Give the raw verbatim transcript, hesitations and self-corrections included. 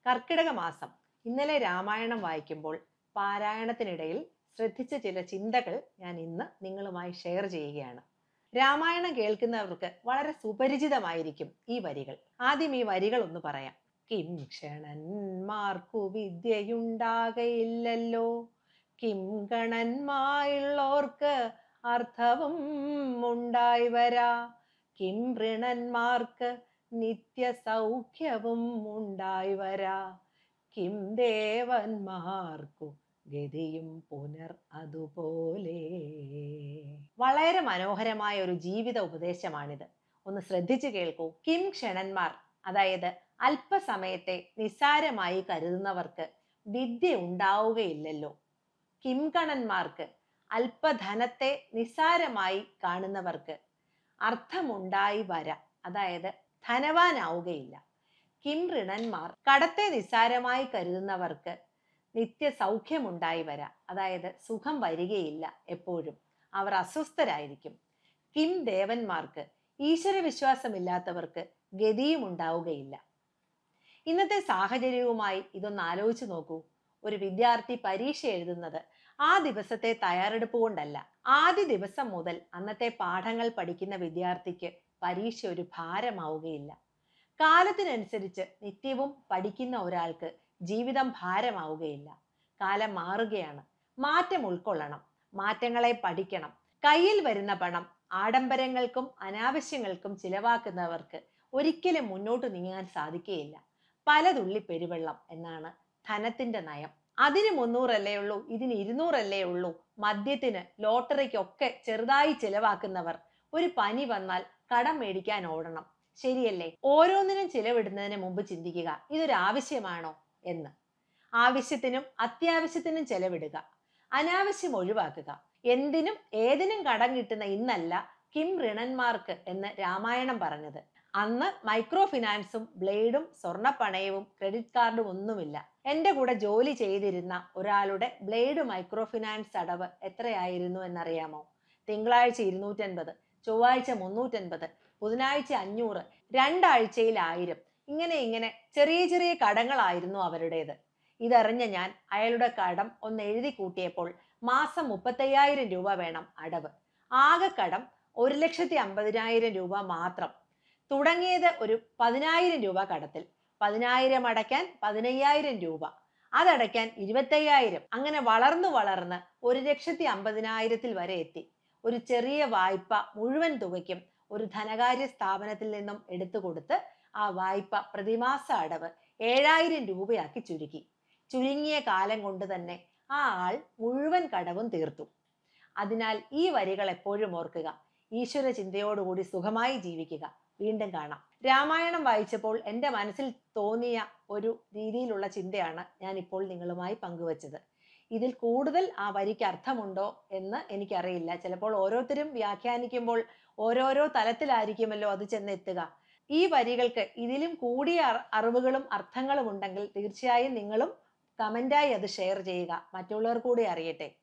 കർക്കിടക മാസം. ഇന്നലെ രാമായണം വായിക്കുമ്പോൾ പാരായണത്തിനിടയിൽ ശ്രദ്ധിച്ച ചില ചിന്തകൾ ഞാൻ ഇന്ന് നിങ്ങളുമായി ഷെയർ ചെയ്യുകയാണ്. രാമായണം കേൾക്കുന്നവർക്ക് വളരെ സുപരിചിതമായിരിക്കും ഈ വരികൾ. ആദ്യം ഈ വരികൾ ഒന്ന് പറയാം. കിം ക്ഷണന്മാർക്കു വിദ്യയുണ്ടാകയില്ലല്ലോ, കിം ഗണന്മായുള്ളോർക്ക് അർത്ഥവും ഉണ്ടായി വരാ, കിം ഋണന്മാർക്ക് നിത്യ സൗഖ്യവും ഉണ്ടായി വരാ, കിം ദേവന്മാർക്കു ഗതിയും പുനർ അതുപോലെ. വളരെ മനോഹരമായ ഒരു ജീവിത ഉപദേശമാണിത്. ഒന്ന് ശ്രദ്ധിച്ചു കേൾക്കൂ. കിം ക്ഷണന്മാർ, അതായത് അല്പസമയത്തെ നിസ്സാരമായി കരുതുന്നവർക്ക് വിദ്യ ഉണ്ടാവുകയില്ലല്ലോ. കിംകണന്മാർക്ക്, അല്പധനത്തെ നിസ്സാരമായി കാണുന്നവർക്ക് അർത്ഥമുണ്ടായി വര, അതായത് ധനവാനാവുകയില്ല. കിം ഋണന്മാർ, കടത്തെ നിസ്സാരമായി കരുതുന്നവർക്ക് നിത്യ സൗഖ്യമുണ്ടായി വര, അതായത് സുഖം വരികയില്ല. എപ്പോഴും അവർ അസ്വസ്ഥരായിരിക്കും. കിം ദേവന്മാർക്ക്, ഈശ്വര വിശ്വാസമില്ലാത്തവർക്ക് ഗതിയും ഉണ്ടാവുകയില്ല. ഇന്നത്തെ സാഹചര്യവുമായി ഇതൊന്ന് ആലോചിച്ച് നോക്കൂ. ഒരു വിദ്യാർത്ഥി പരീക്ഷ എഴുതുന്നത് ആ ദിവസത്തെ തയ്യാറെടുപ്പ് കൊണ്ടല്ല. ആദ്യ ദിവസം മുതൽ അന്നത്തെ പാഠങ്ങൾ പഠിക്കുന്ന വിദ്യാർത്ഥിക്ക് പരീക്ഷ ഒരു ഭാരമാവുകയില്ല. കാലത്തിനനുസരിച്ച് നിത്യവും പഠിക്കുന്ന ഒരാൾക്ക് ജീവിതം ഭാരമാവുകയില്ല. കാലം മാറുകയാണ്. മാറ്റം ഉൾക്കൊള്ളണം, മാറ്റങ്ങളെ പഠിക്കണം. കയ്യിൽ വരുന്ന പണം ആഡംബരങ്ങൾക്കും അനാവശ്യങ്ങൾക്കും ചിലവാക്കുന്നവർക്ക് ഒരിക്കലും മുന്നോട്ട് നീങ്ങാൻ സാധിക്കുകയില്ല. പലതുള്ളി പെരുവെള്ളം എന്നാണ് ധനത്തിന്റെ നയം. അതിന് മുന്നൂറല്ലേ ഉള്ളൂ, ഇതിന് ഇരുന്നൂറല്ലേ ഉള്ളൂ, മദ്യത്തിന് ലോട്ടറിക്കൊക്കെ ചെറുതായി ചിലവാക്കുന്നവർ ഒരു പനി വന്നാൽ കടം മേടിക്കാൻ ഓടണം. ശരിയല്ലേ? ഓരോന്നിനും ചിലവിടുന്നതിന് മുമ്പ് ചിന്തിക്കുക, ഇതൊരു ആവശ്യമാണോ എന്ന്. ആവശ്യത്തിനും അത്യാവശ്യത്തിനും ചെലവിടുക, അനാവശ്യം ഒഴിവാക്കുക. എന്തിനും ഏതിനും കടം കിട്ടുന്ന ഇന്നല്ല കിം ഋണന്മാർക്ക് എന്ന് രാമായണം പറഞ്ഞത്. അന്ന് മൈക്രോ ഫിനാൻസും ബ്ലേഡും സ്വർണ്ണപ്പണയവും ക്രെഡിറ്റ് കാർഡും ഒന്നുമില്ല. എൻ്റെ കൂടെ ജോലി ചെയ്തിരുന്ന ഒരാളുടെ ബ്ലേഡ് മൈക്രോ ഫിനാൻസ് അടവ് എത്രയായിരുന്നു എന്നറിയാമോ? തിങ്കളാഴ്ച ഇരുന്നൂറ്റൻപത്, ചൊവ്വാഴ്ച മുന്നൂറ്റൻപത്, ബുധനാഴ്ച അഞ്ഞൂറ്, രണ്ടാഴ്ചയിൽ ആയിരം. ഇങ്ങനെ ഇങ്ങനെ ചെറിയ ചെറിയ കടങ്ങളായിരുന്നു അവരുടേത്. ഇതറിഞ്ഞ ഞാൻ അയാളുടെ കടം ഒന്ന് എഴുതി കൂട്ടിയപ്പോൾ മാസം മുപ്പത്തയ്യായിരം രൂപ വേണം അടവ്. ആകെ കടം ഒരു ലക്ഷത്തി അമ്പതിനായിരം രൂപ മാത്രം. തുടങ്ങിയത് ഒരു പതിനായിരം രൂപ കടത്തിൽ, പതിനായിരം അടയ്ക്കാൻ പതിനയ്യായിരം രൂപ, അതടയ്ക്കാൻ ഇരുപത്തയ്യായിരം, അങ്ങനെ വളർന്നു വളർന്ന് ഒരു ലക്ഷത്തി അമ്പതിനായിരത്തിൽ വരെ എത്തി. ഒരു ചെറിയ വായ്പ മുഴുവൻ തുകയ്ക്കും ഒരു ധനകാര്യ സ്ഥാപനത്തിൽ നിന്നും എടുത്തു കൊടുത്ത് ആ വായ്പ പ്രതിമാസ അടവ് ഏഴായിരം രൂപയാക്കി ചുരുക്കി. ചുരുങ്ങിയ കാലം കൊണ്ട് തന്നെ ആ ആൾ മുഴുവൻ കടവും തീർത്തു. അതിനാൽ ഈ വരികൾ എപ്പോഴും ഓർക്കുക. ഈശ്വര ചിന്തയോടുകൂടി സുഖമായി ജീവിക്കുക. വീണ്ടും കാണാം. രാമായണം വായിച്ചപ്പോൾ എൻ്റെ മനസ്സിൽ തോന്നിയ ഒരു രീതിയിലുള്ള ചിന്തയാണ് ഞാൻ ഇപ്പോൾ നിങ്ങളുമായി പങ്കുവച്ചത്. ഇതിൽ കൂടുതൽ ആ വരിക്ക് അർത്ഥമുണ്ടോ എന്ന് എനിക്കറിയില്ല. ചിലപ്പോൾ ഓരോരുത്തരും വ്യാഖ്യാനിക്കുമ്പോൾ ഓരോരോ തലത്തിലായിരിക്കുമല്ലോ അത് ചെന്നെത്തുക. ഈ വരികൾക്ക് ഇതിലും കൂടിയ അറിവുകളും അർത്ഥങ്ങളും ഉണ്ടെങ്കിൽ തീർച്ചയായും നിങ്ങളും കമന്റായി അത് ഷെയർ ചെയ്യുക. മറ്റുള്ളവർ കൂടി അറിയട്ടെ.